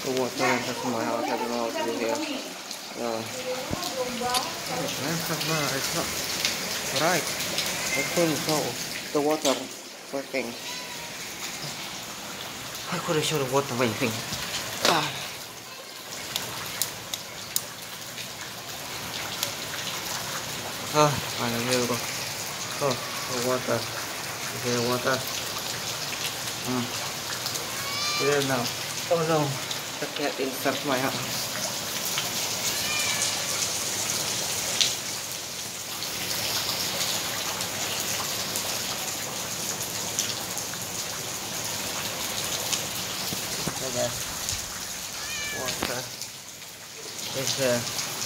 the water enters my house. I don't know how to do here. It's not right. I couldn't show the water working. I couldn't show the water working. Finally here we go. The water. Okay, the water. There now. Oh no, the cat inside my house. Okay, water is there.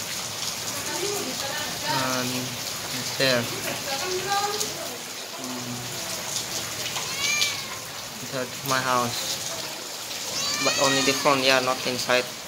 And it's there. Inside my house. But only the front, yeah, not inside.